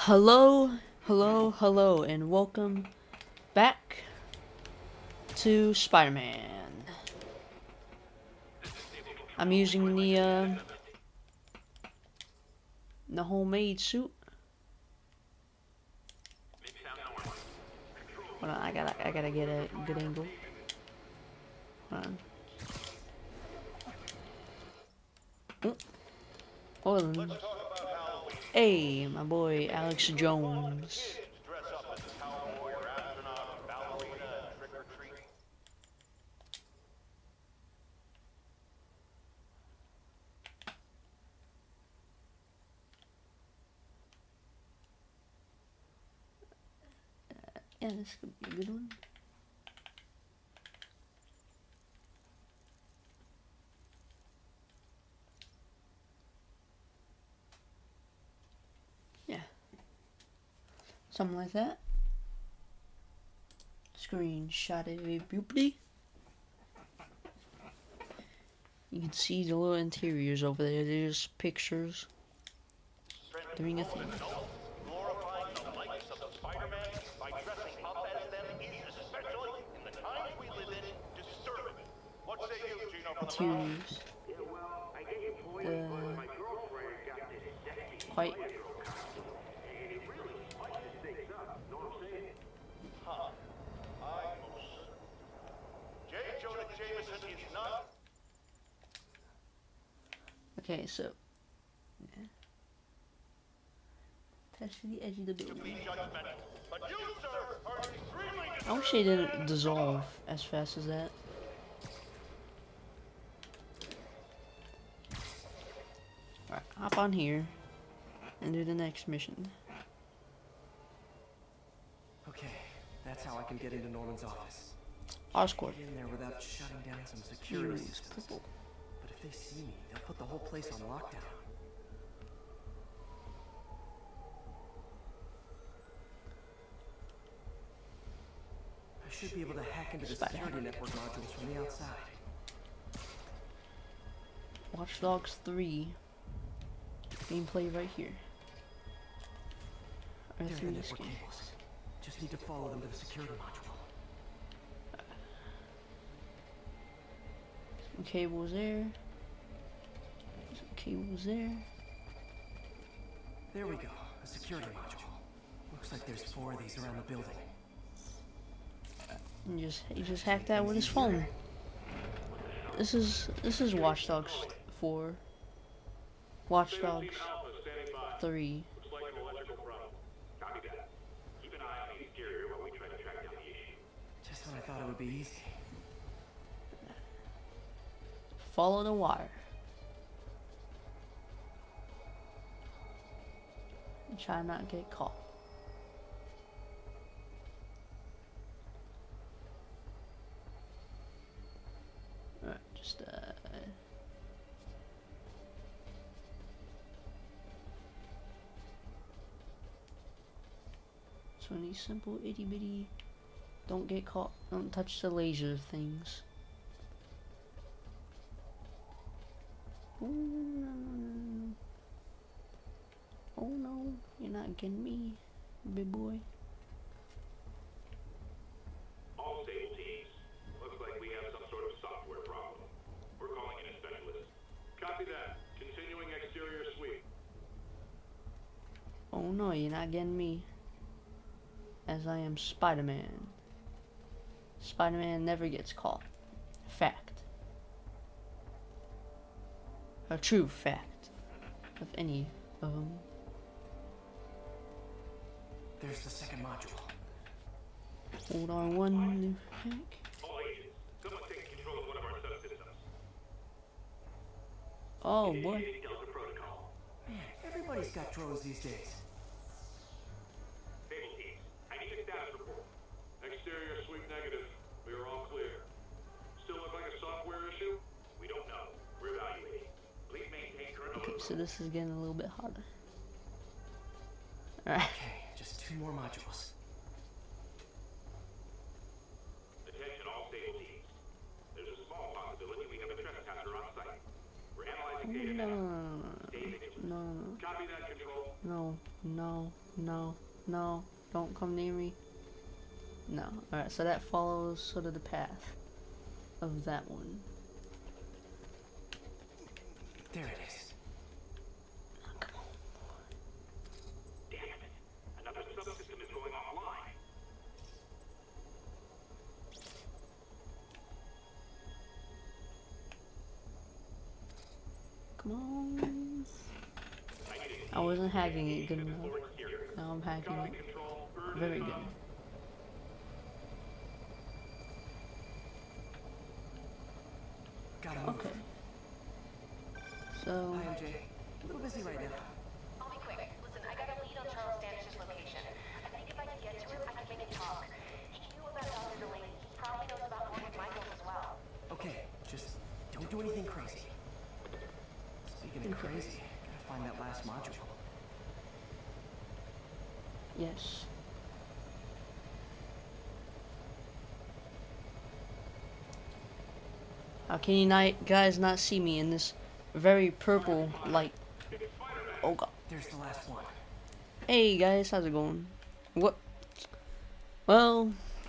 Hello, hello, and welcome back to Spider-Man. I'm using the homemade suit. Hold on, I gotta get a good angle. Hold on. Hold on. Hey, my boy Alex Jones. Yeah, this could be a good one. Yeah. Something like that. Screenshot it, beauty. You can see the little interiors over there. There's pictures doing a thing. Interiors. Quite. Okay, so yeah. Touch the edge of the building. I wish they didn't dissolve as fast as that. Alright, hop on here and do the next mission. Okay, that's how I can get into Norman's office. Oscorp. Get in there without shutting down some security systems. But if they see me, they'll put the whole place on lockdown. I should be able to hack into the security network modules from the outside. Watch Dogs 3 gameplay right here. Or There are through the this network game. cables. Just need to follow them to the security module. Some cables there. Some cables there. There we go. A security module. Looks like there's 4 of these around the building. And he just hacked that with his phone. This is Watch Dogs 4. Watch Dogs 3. Just when I thought it would be easy. Follow the wire. And try not to get caught. Alright, just 20 simple itty bitty. Don't get caught. Don't touch the laser things. Oh no, oh no, you're not getting me, big boy. All stable teams. Looks like we have some sort of software problem. We're calling in a specialist. Copy that. Continuing exterior sweep. Oh no, you're not getting me. As I am Spider-Man. Spider-Man never gets caught. Fact. A true fact. Of any of them. There's the second module. Hold on one hack. All agents, someone taking control of one of our subsystems. Oh boy. Initiating Delta Protocol. Man, everybody's got drones these days. Stable teams, I need a status report. Exterior sweep negative. We are all clear. Still look like a software issue? We don't know. We're evaluating. Please maintain current Okay, alert. so this is getting a little bit harder. Alright. Okay, just 2 more modules. Attention all stable teams. There's a small possibility we have a trespasser on site. We're analyzing data now. No, no. Copy that, Control. No, no, no, no. Don't come near me. No. Alright, so that follows sort of the path of that one. There it is. Come on. Damn it. Another subsystem is going offline. Come on. I wasn't hacking it good enough. Now I'm hacking it very good. Gotta move. Okay. So, Hi, MJ. A little busy right now. I'll be quick. Listen, I got a lead on Charles Standish's location. I think if I can get to him, I can make it talk. He knew about Dr. Delaney. He probably knows about Morgan Michaels as well. Okay, just don't do anything crazy. Speaking of crazy, gotta find that last module. yes. How can you guys not see me in this very purple light? Oh god. There's the last one. Hey guys, how's it going? What? Well,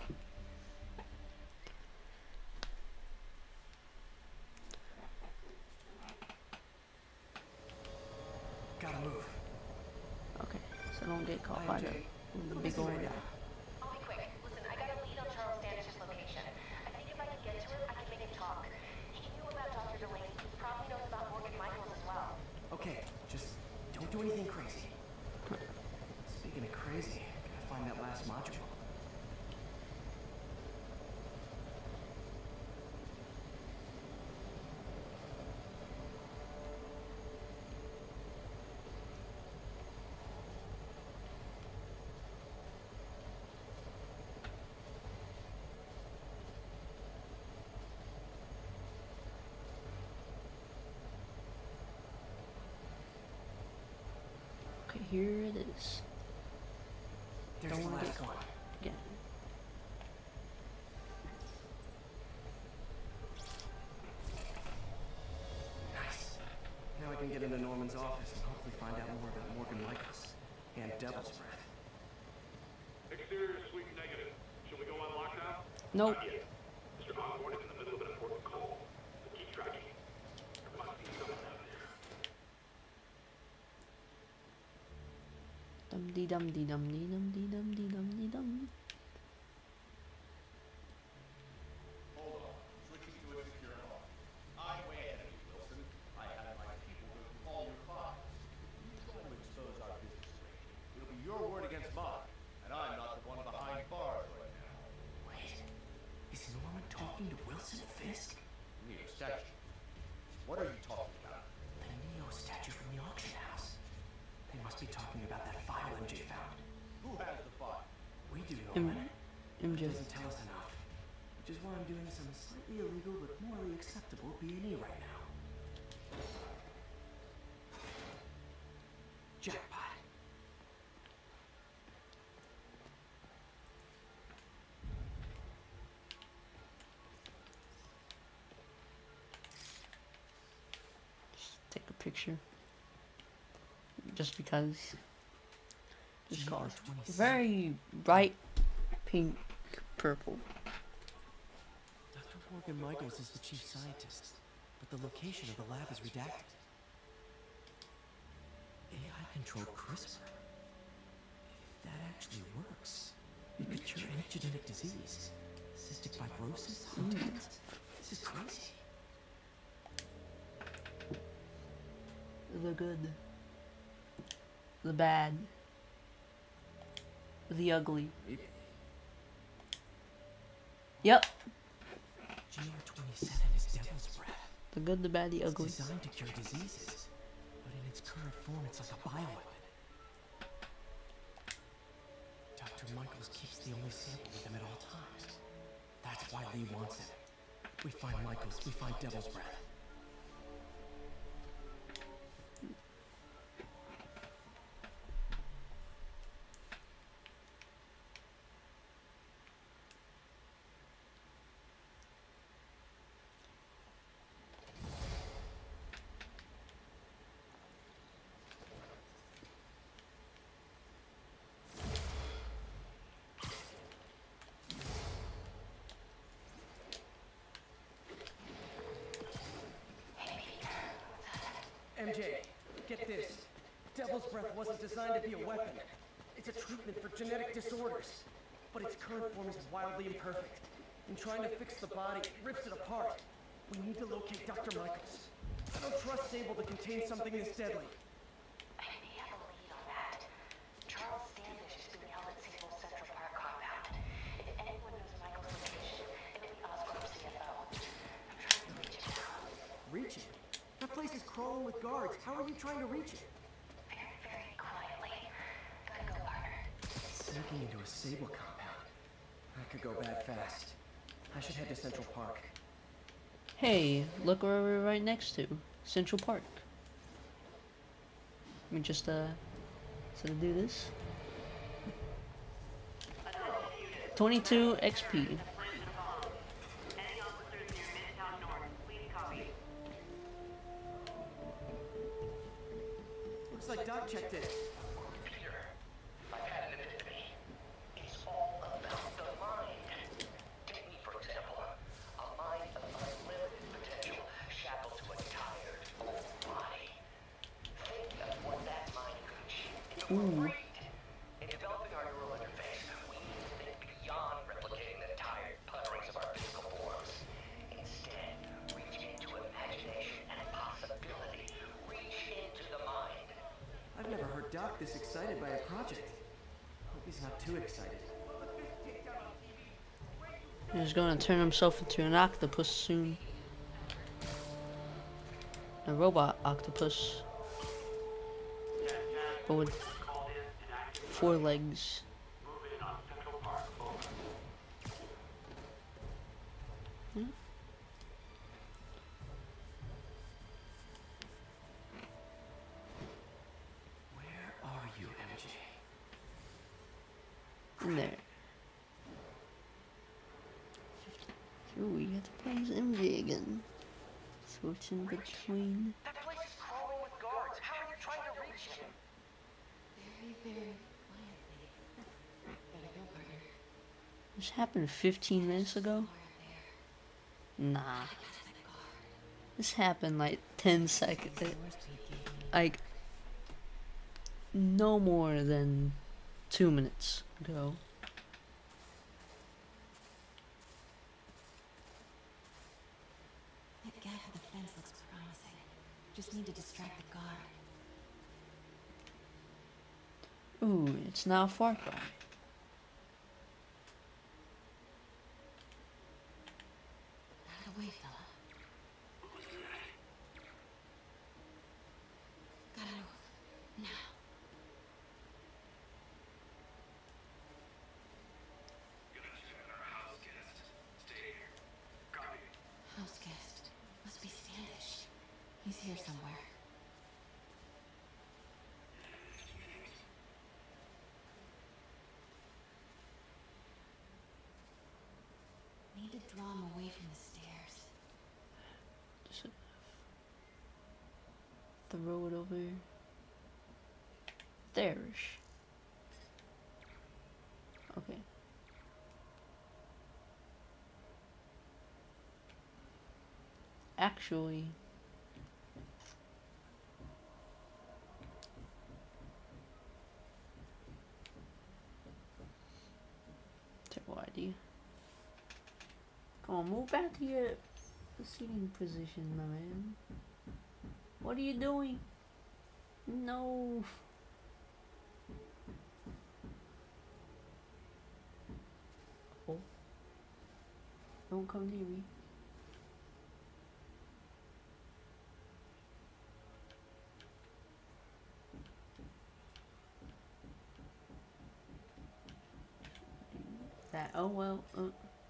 Gotta move. okay. So don't get caught Hi, by MJ. the big old. I'll be quick. Listen, I got a lead on Charles Standish's location. I think if I can get to him, I can make it talk. He knew about Dr. Delaney. He probably knows about Morgan Michaels as well. Okay, just don't do anything crazy. Speaking of crazy, gotta find that last module. Okay, here it is. There's Don't the wanna get last one. caught again. Nice. Now I can get into Norman's office and hopefully find out more about Morgan Michaels and Devil's Breath. Exterior sweep negative. Should we go on lockdown? Nope. Not yet. Mr. Osborne is in the middle of an important call. So keep tracking. There must be someone out there. Dum dee dum dee dum dee dum dee dum dee dum dee dum. Hold on. Switching to a secure home. I'm way ahead of you, Wilson. I had my people go through all your files. You don't expose our business secret. It'll be your word against mine, and I'm not the one behind bars right now. Wait, is Norman talking to Wilson Fisk? Neo statue. What are you talking about? The Neo statue from the auction house. They must be talking about that file MJ found. Who has the file? We do, M- Norman. MJ. Doesn't tell us enough. Which is why I'm doing some slightly illegal but morally acceptable B&E right now. Jackpot. Take a picture. Just because. Just cause. GR27. Very bright pink purple. Dr. Morgan Michaels is the chief scientist, but the location of the lab is redacted. AI-controlled CRISPR. If that actually works, it could cure any genetic disease. Cystic fibrosis, Huntington's. This is crazy. The good. The bad. The ugly. Yep. GR27 is Devil's Breath. The good, the bad, the It's ugly. designed to cure diseases, but in its current form, it's like a bioweapon. Dr. Michaels keeps the only sample with him at all times. That's why Lee wants him. We find Michaels, we find Devil's Breath. Devil's Breath wasn't designed to be a weapon. It's a treatment for genetic disorders. But its current form is wildly imperfect. In trying to fix the body, it rips it apart. We need to locate Dr. Michaels. I don't trust Sable to contain something this deadly. I may have a lead on that. Charles Standish is being held at Sable's Central Park compound. If anyone knows Michael's location, it'll be Oscorp CFO. I'm trying to reach him now. Reach it? That place is crawling with guards. How are you trying to reach it? Very, very quietly. Gotta go, partner. Sneaking into a Sable compound. That could go bad fast. I should head to Central Park. Hey, look where we're right next to. Central Park. Let me just, do this. 22 XP. Looks like Doc checked in. Peter, I've had an epiphany. It's all about the mind. Take me, for example. A mind of unlimited potential shackled to a tired, old body. Think of what that mind could achieve. It's great. In developing our neural interface, we need to think beyond replicating the tired putterings of our physical forms. Instead, reach into imagination and possibility. Reach into the mind. I've never heard Doc this excited by a project. Hope he's not too excited. He's gonna turn himself into an octopus soon. A robot octopus. But with 4 legs. Hmm? Where are you, MJ? In there. Ooh, we get to play as MJ again. Switching between. That place is crawling with guards. How are you trying to reach him? Very, very quietly. Gotta go, partner. This happened 15 minutes ago? Nah. This happened like 10 seconds. Like, no more than 2 minutes ago. That gap in the fence looks promising. Just need to distract the guard. Ooh, it's now Far Cry. Out of the way, fella. Gotta move. Now. House guest. Must be Standish. He's here somewhere. Need to draw him away from the stairs. Just throw it over there. Okay. Actually, terrible idea. Come on, move back to your seating position, my man. What are you doing? No. Oh. Don't come near me. That, oh well, Come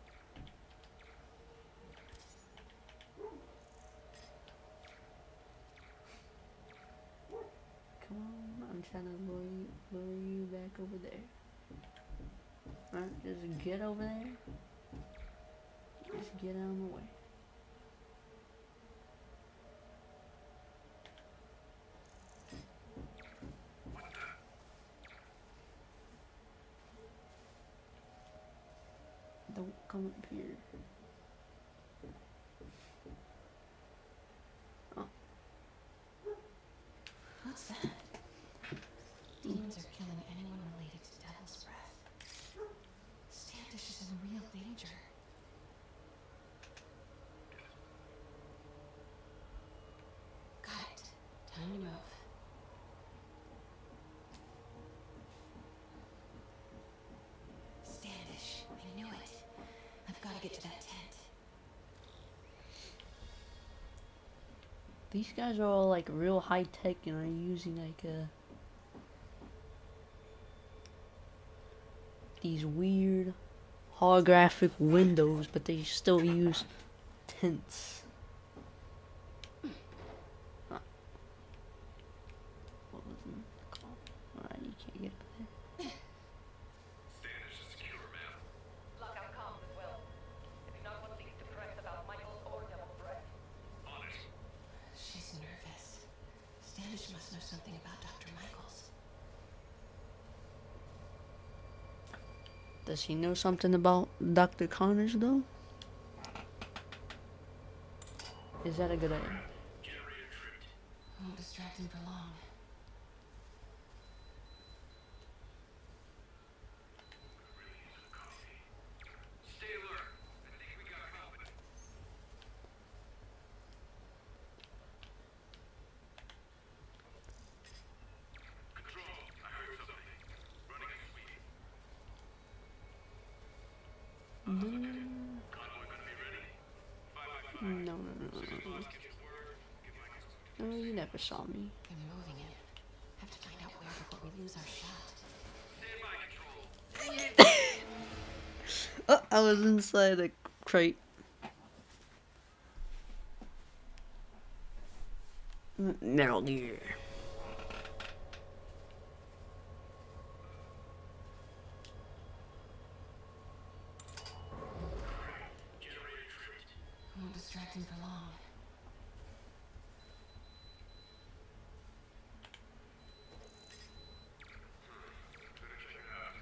on, I'm trying to lure you back over there. Alright, just get over there. Just get out of the way. Don't come up here. Oh. What's that? These guys are all like real high tech and are using like these weird holographic windows, but they still use tints. What was it called? Alright, you can't get up there. Standish is secure, ma'am. Lock out comms as well. I do not want leaks to press about Michaels or Devil Threat. On it. She's nervous. Standish must know something about Dr. Michaels. Does he know something about Dr. Connors though? Is that a good idea? Generator tripped. Won't distract him for long. Stay alert. I think we got company. Control, I heard something. Running a sweep. Convoy gonna be ready? 5 by 5. No. No, you never saw me. They're moving it. Have to find out where before we lose our shot. Stand by, control. Oh, I was inside a crate. Metal Gear. Generator tripped. Won't distract him for long. Better check it out.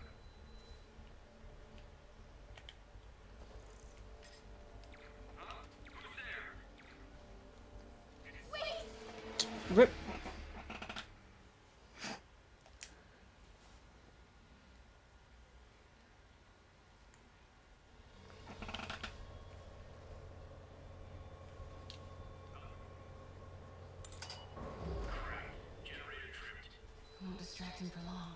Huh? Who's there? Rip. Generator tripped. Won't distract him for long.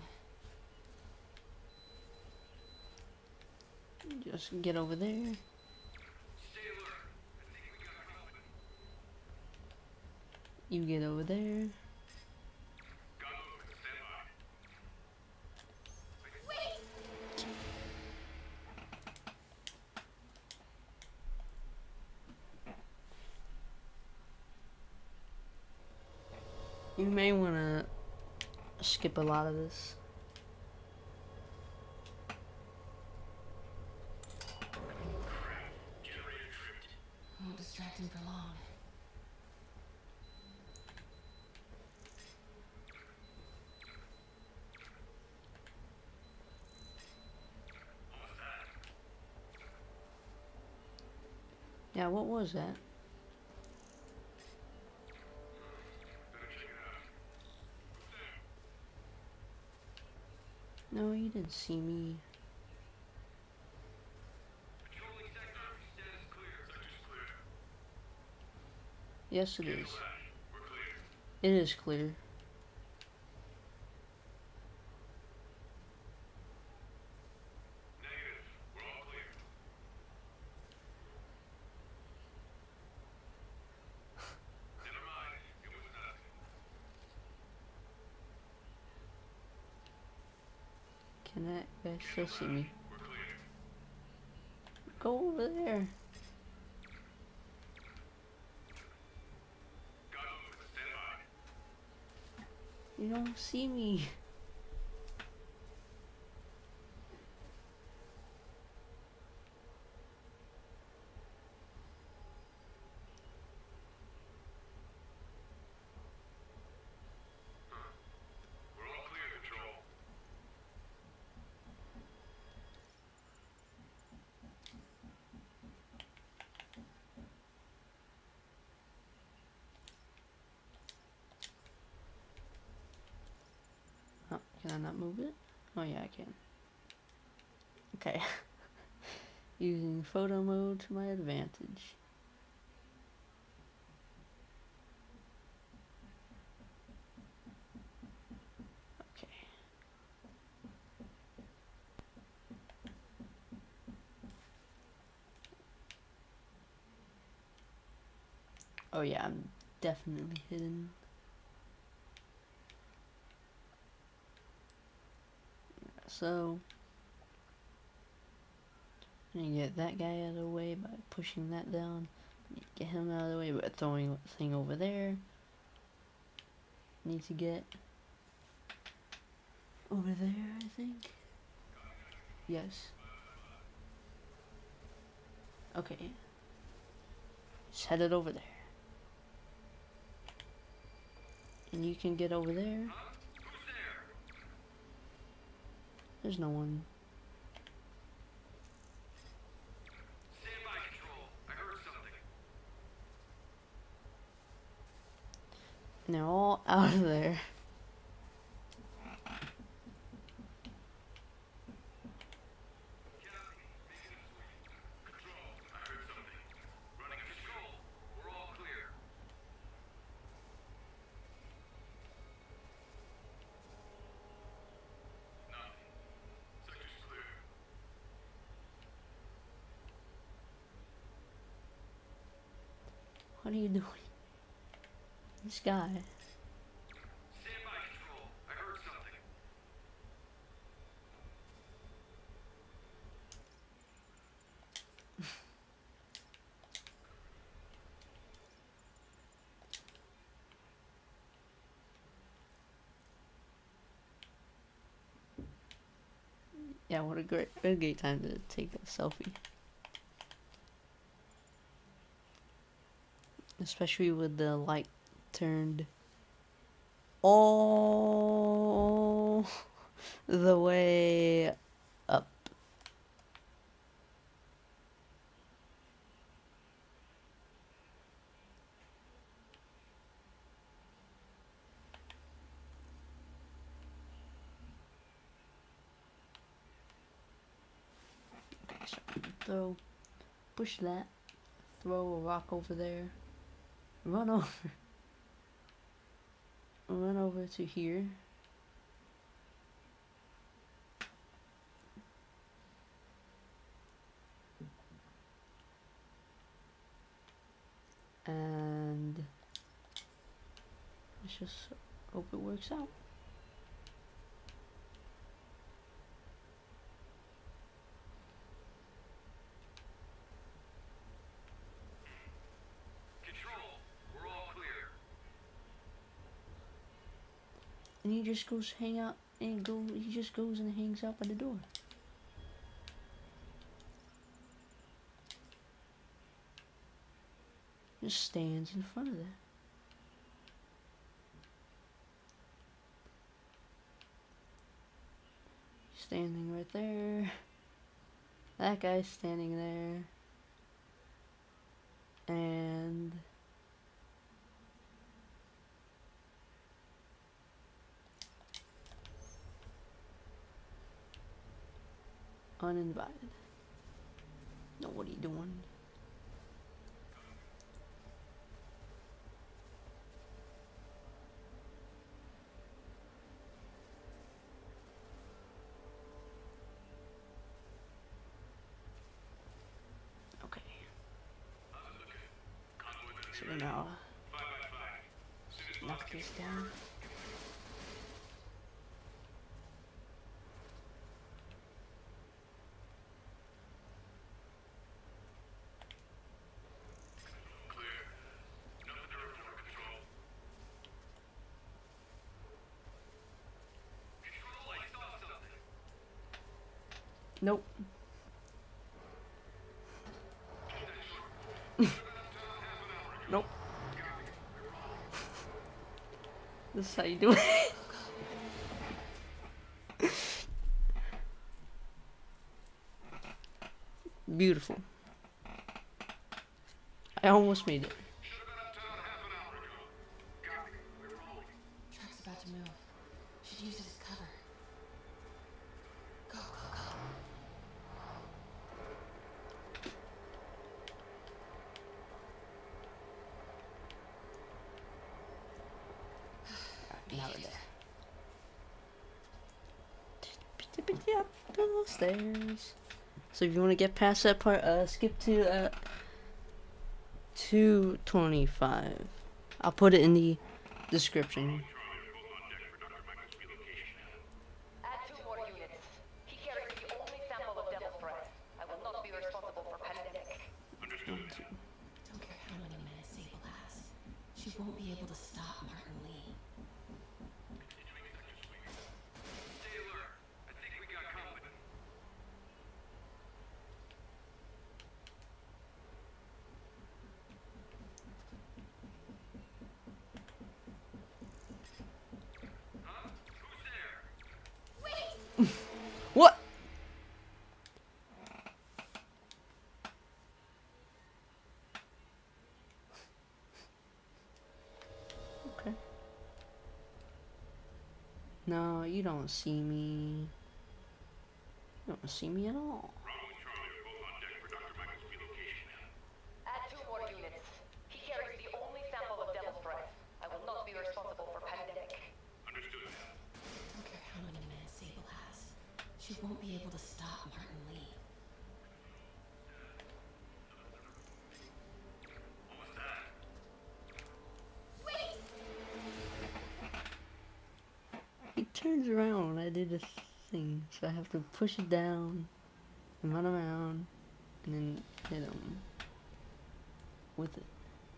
Just get over there. Stay alert. I think we got company. You get over there. Got movement. Stand by. You may want to skip a lot of this. Generator tripped. Won't distract him for long. Yeah, what was that? Better check it out. No, you didn't see me. Patrolling sector. Status clear. Sector's clear. Yes, it is. Flash. We're clear. It is clear. Negative. We're all clear. Never mind. It was nothing. Can that guy still see me? We're clear. Go over there. Got movement. Stand by. You don't see me. We're all clear, control. Oh, can I not move it? Oh yeah, I can. Okay. Using photo mode to my advantage. Okay. Oh yeah, I'm definitely hidden. So, I'm gonna get that guy out of the way by pushing that down. Get him out of the way by throwing the thing over there. Need to get over there, I think. Yes. Okay. Just headed over there. And you can get over there. There's no one. Stand by, Control. I heard something. And they're all out of there. What are you doing? This guy. Stand by, Control. I heard something. Yeah, what a great time to take a selfie. Especially with the light turned all the way up. Okay, so push that, throw a rock over there. Run over to here. And let's just hope it works out. And he just goes hang out and he just goes and hangs out by the door. Just stands in front of that. Standing right there. That guy's standing there. And uninvited. No, what are you doing? Okay. So now knock this down. Nope. Nope. This is how you do it. Beautiful. I almost made it. Truck's about to move. Should use it as cover. Go, go, go. Now we're there. Tippity up the stairs. So if you want to get past that part, skip to 225. I'll put it in the description. Add 2 more units. He carries the only sample of Devil's Breath. I will not be responsible for pandemic. Don't care how many men Sable has. She won't be able to stop Martin Lee. What? Okay. No, you don't see me. You don't see me at all. Add 2 more units. He carries the only sample of Devil's Breath. I will not be responsible for pandemic. Don't care how many men Sable has. She won't be able to stop Martin Lee. He turns around when I did this thing, so I have to push it down and run around and then hit him with it.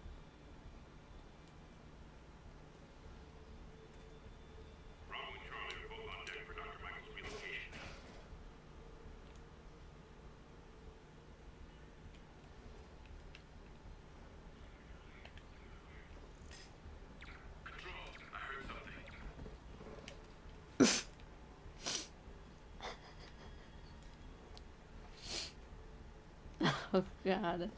Oh God.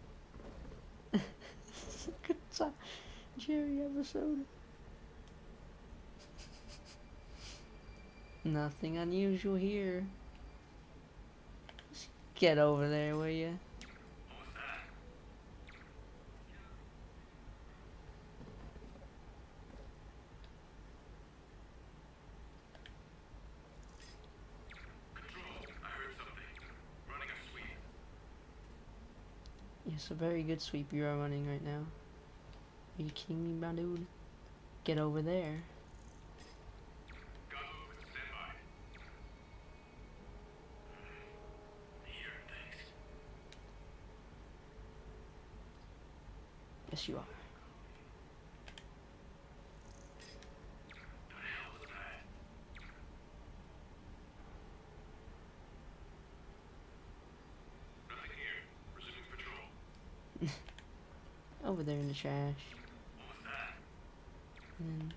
Good time. Jerry episode. Nothing unusual here. Just get over there, will ya? It's a very good sweep you are running right now. Are you kidding me, my dude? Get over there. Yes, you are. Over there in the trash. And then,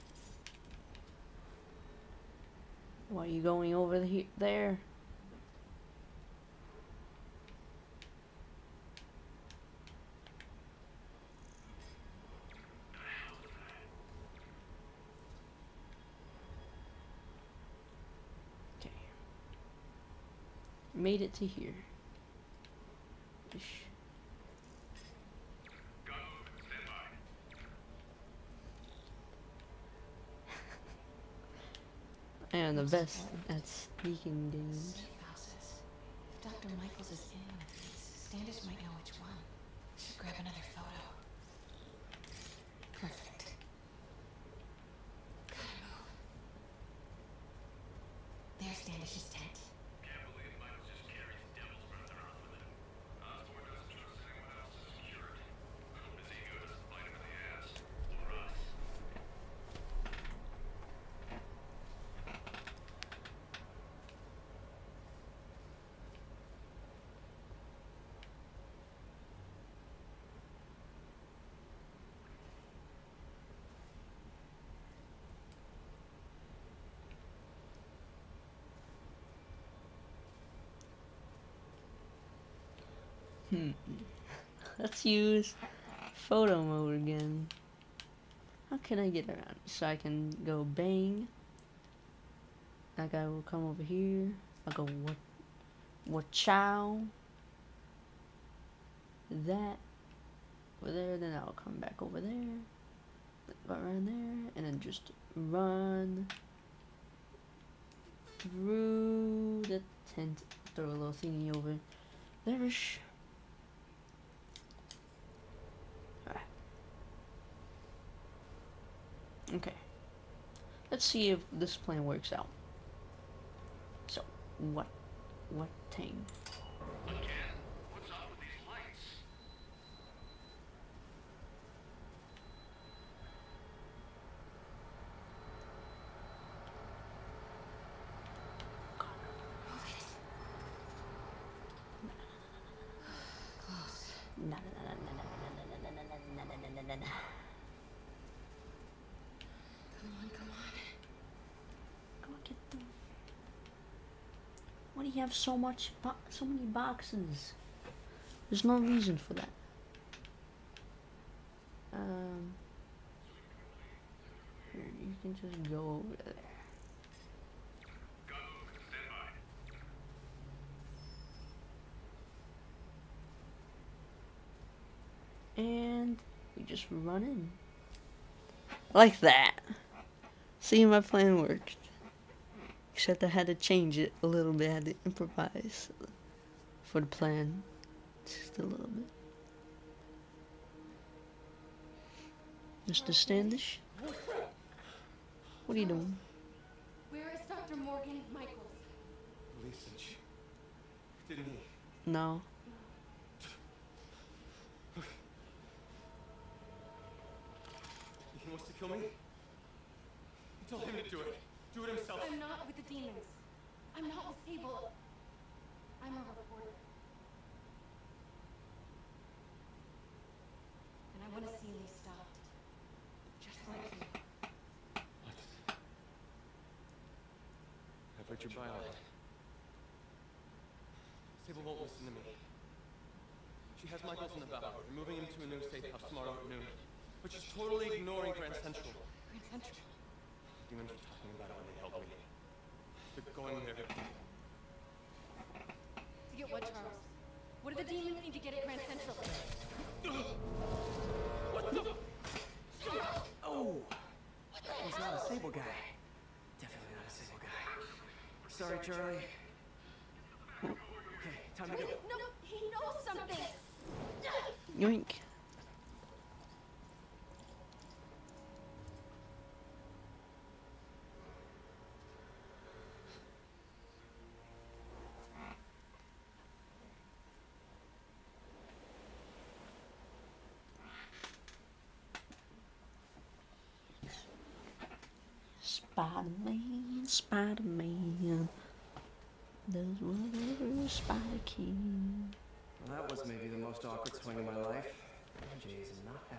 why are you going over there? Okay. Made it to here. Ish. And the best at sneaking games. Safe houses. If Dr. Michaels is in one of these, Standish might know which one. Should grab another photo. Perfect. Gotta move. There's Standish's tent. Let's use photo mode again. How can I get around? So I can go bang. That guy will come over here. I'll go what chow. That over there, then I'll come back over there. Go around there, and then just run through the tent. Throw a little thingy over there. Alright. Okay. Let's see if this plan works out. So, what thing? Again? What's up with these lights? Na, na, na, na, na, na, na, na, na, na, na, na, na, na. Come on, come on. Go get them. Why do you have so many boxes? There's no reason for that. Here, you can just go over there. And we just run in. Like that. See, my plan worked. Except I had to change it a little bit. I had to improvise for the plan. Just a little bit. Mr. Standish? What are you doing? Where is Dr. Morgan Michaels? Released didn't he? No. He wants to kill me? Tell him to do it. Do it himself. I'm not with the demons. I'm not with Sable. I'm a reporter. And I want to see Lee stopped. Just like you. I've read your bio. Sable won't listen to me. She has Michaels in the back, removing him to a new safe house tomorrow at noon. But she's totally ignoring Grand Central. Grand Central. Demons were talking about it when they held me. They're going there. To get what, Charles? What do the demons need to get at Grand Central? What the? Oh! He's not a Sable guy. Definitely not a Sable guy. Sorry, Charlie. Okay, time to go. No, he knows something. Yoink. Spider-Man, Spider-Man does whatever a spider can. Well, that was maybe the most awkward swing of my life. MJ is not happy.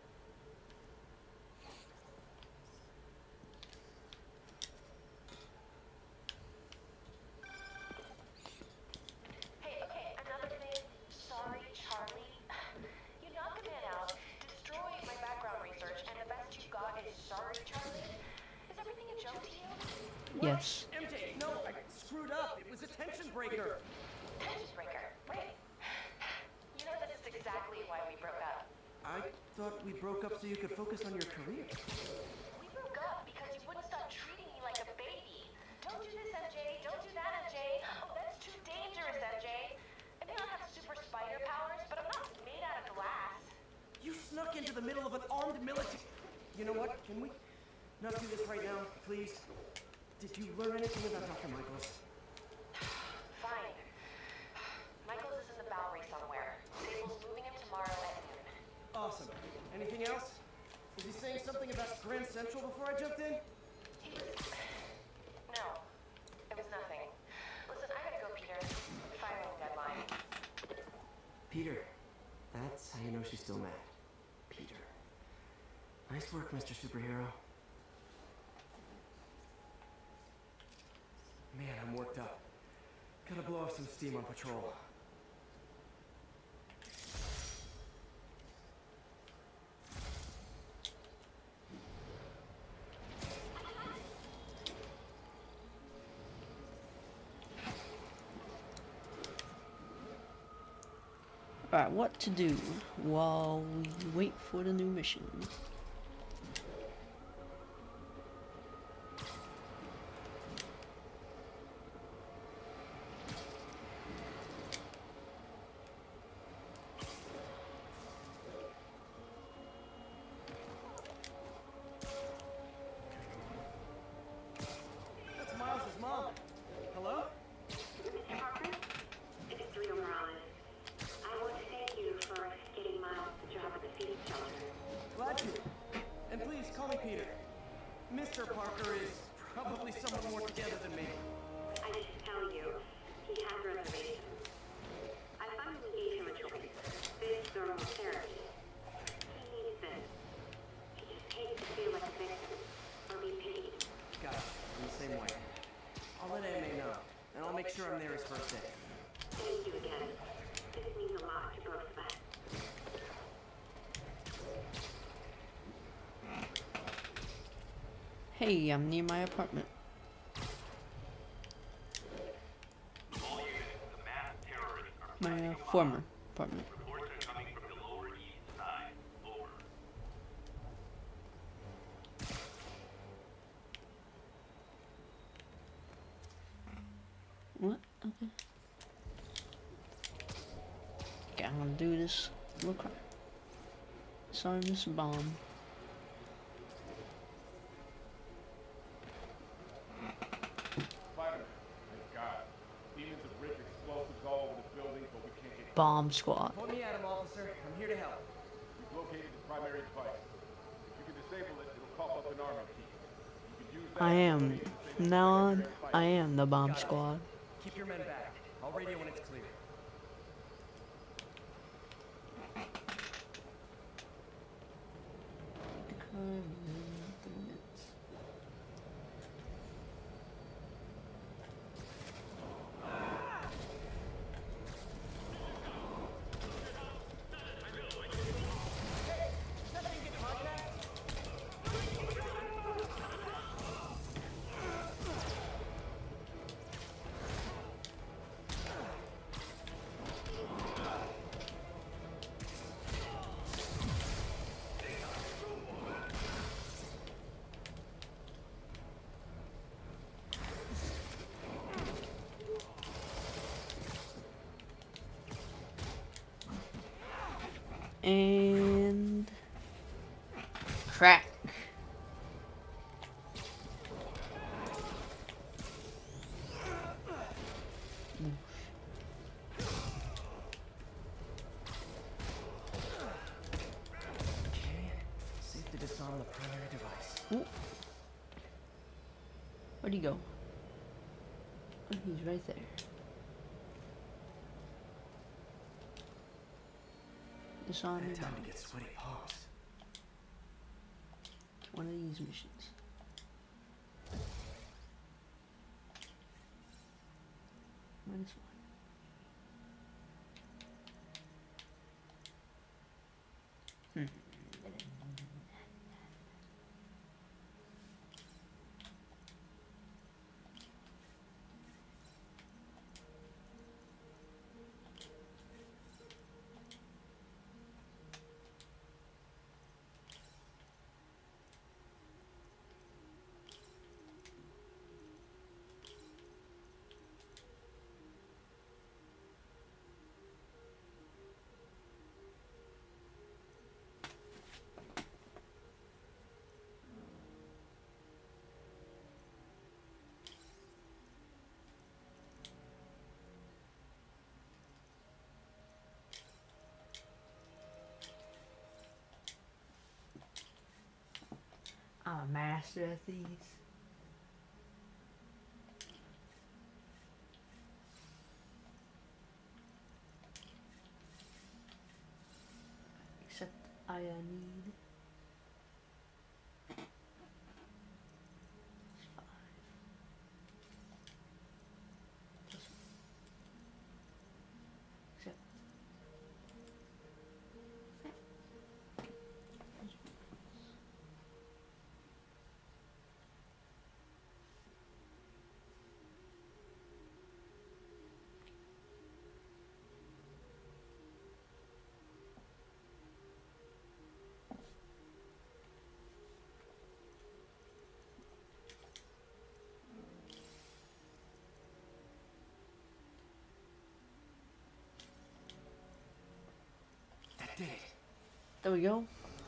Hey, okay, another thing. Sorry, Charlie. You knock a man out, destroyed my background research, and the best you got is sorry, Charlie? Is everything a joke to you? Yes. MJ, no, I screwed up. It was a tension breaker. Tension breaker. Wait. You know, this is exactly why we broke up. I thought we broke up so you could focus on your career. We broke up because you wouldn't stop treating me like a baby. Don't do this, MJ. Don't do that, MJ. Oh, that's too dangerous, MJ. I may not have super spider powers, but I'm not made out of glass. You snuck into the middle of an armed military. You know what? Can we not do this right now, please? Did you learn anything about Dr. Michaels? Fine. Michaels is in the Bowery somewhere. Sable's moving him tomorrow at noon. Awesome. Anything else? Was he saying something about Grand Central before I jumped in? He was... No. It was nothing. Listen, I gotta go, Peter. Filing deadline. Peter. That's how you know she's still mad. Peter. Nice work, Mr. Superhero. Man, I'm worked up. Gotta blow off some steam on patrol. Alright, what to do while we wait for the new mission? sure I'm there his first day. Thank you again. This means a lot to both of us. Hey, I'm near my apartment. All units, the mass terrorists are My planning a bomb. former apartment. Reports are coming from the Lower East Side. Over. What? Okay. Okay, I'm gonna do this real quick. Sorry, Miss Bomb. Spider-Man, thank God. Demons have rigged explosives all over the building, but we can't get... Bomb squad. Point me at him, officer. I'm here to help. We've located the primary device. If you can disable it, it'll cough up an armor key. You can use that I am. ability to disable From now on, secondary devices. I am the bomb Got it. squad. Keep your men back. I'll radio when it's clear. And crack. Okay. Safe to disarm the primary device. Ooh. Where'd he go? Oh, he's right there. Disarm Bad the time bomb. to get sweaty palms. One of these missions. Minus one. I'm a master at these. Except I need 5. Just except That did it. there we go.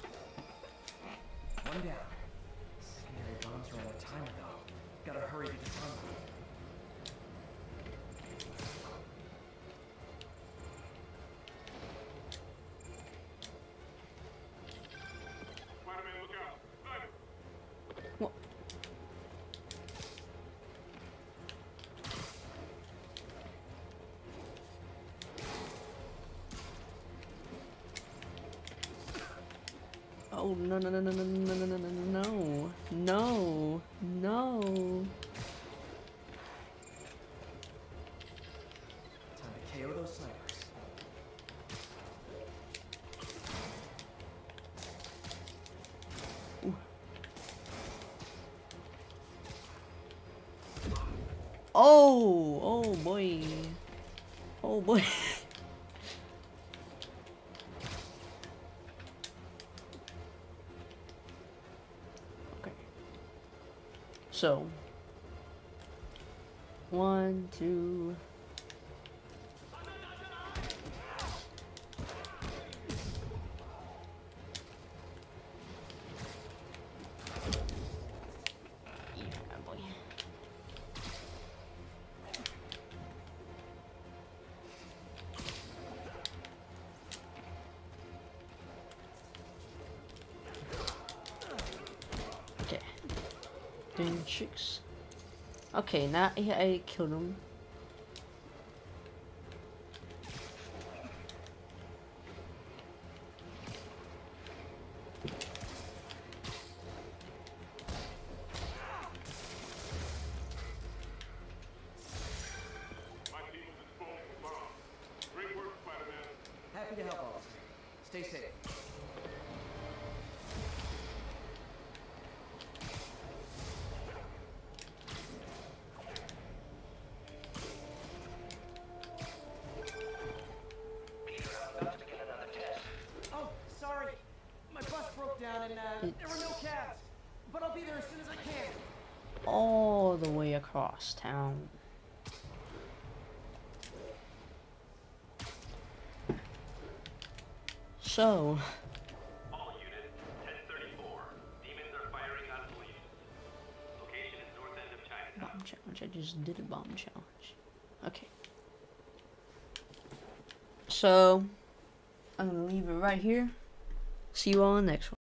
One down. Secondary bombs ran out of timer though. Gotta hurry to disarm them. Spider-Man, look out! Spider! What? Oh no no no no no no no no no no no. Oh, oh boy. Oh boy. Okay. So, 1, 2. Yeah, boy. Okay. Doing tricks. Okay, now I killed him. My team will dispose of the bomb. Great work, Spider-Man. Happy to help, officer. Stay safe. Oh, sorry. My bus broke down and there were no cabs. But I'll be there as soon as I can. All the way across town. So, All units, 1034. Demons are firing on police. Location is north end of Chinatown. bomb challenge. I just did a bomb challenge. Okay. So, I'm gonna leave it right here. See you all in the next one.